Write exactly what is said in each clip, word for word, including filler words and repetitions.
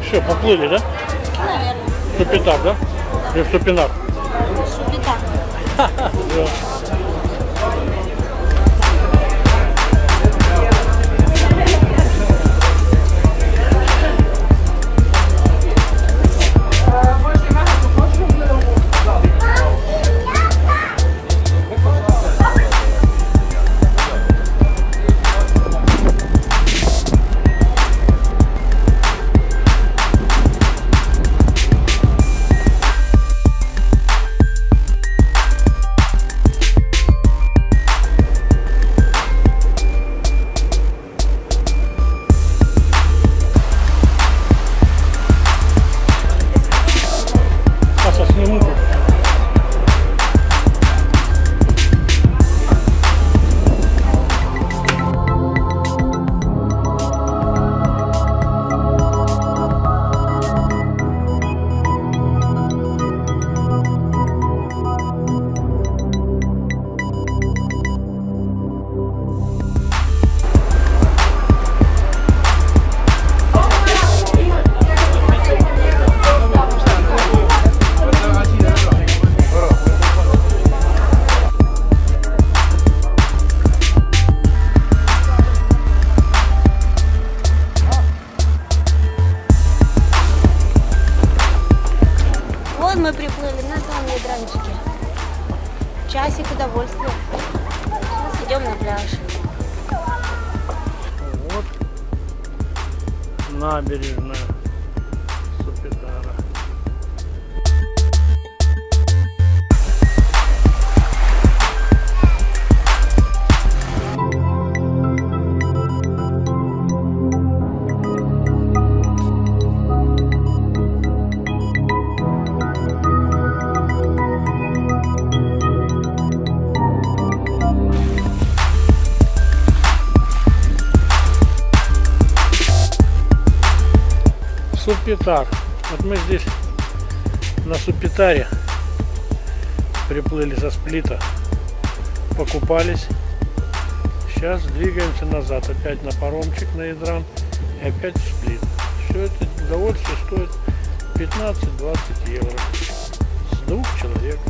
Все, поплыли, да? Наверное. Супитар, да? Или Супинар? Супитар. Да. Мы приплыли на том ядранчике. Часик удовольствия. Сейчас идем на пляж. Вот набережная Супитара. Супитар. Вот мы здесь на Супитаре приплыли со Сплита, покупались. Сейчас двигаемся назад, опять на паромчик на Ядран и опять в Сплит. Все это удовольствие стоит пятнадцать-двадцать евро с двух человек.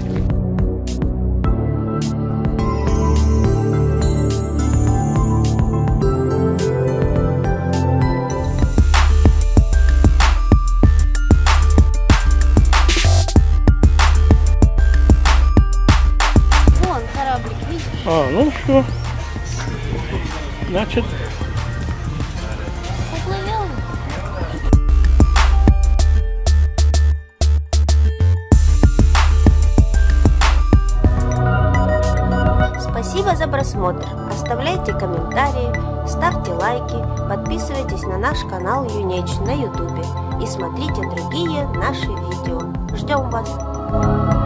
А, ну все. Значит, поплывем. Спасибо за просмотр. Оставляйте комментарии, ставьте лайки, подписывайтесь на наш канал Юнеч на ютубе и смотрите другие наши видео. Ждем вас!